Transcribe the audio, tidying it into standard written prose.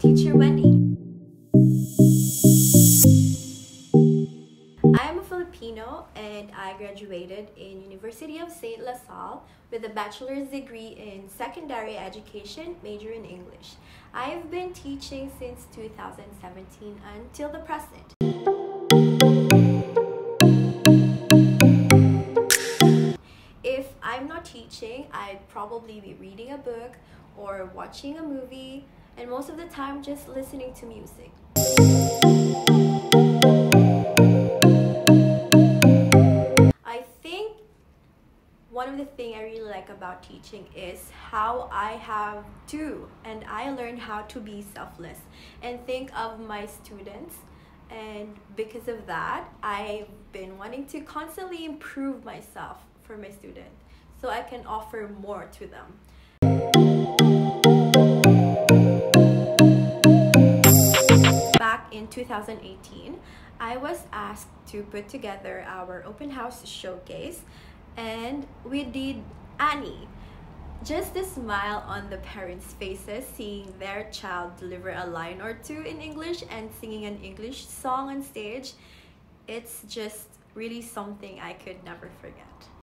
teacher Wendy. I am a Filipino and I graduated in University of St. La Salle with a bachelor's degree in secondary education, major in English. I have been teaching since 2017 until the present. If I'm not teaching, I'd probably be reading a book or watching a movie, and most of the time just listening to music. I think one of the things I really like about teaching is how I have to and I learned how to be selfless and think of my students, and because of that I've been wanting to constantly improve myself for my students so I can offer more to them. Back in 2018, I was asked to put together our open house showcase, and we did Annie. Just the smile on the parents' faces seeing their child deliver a line or two in English and singing an English song on stage, it's just really something I could never forget.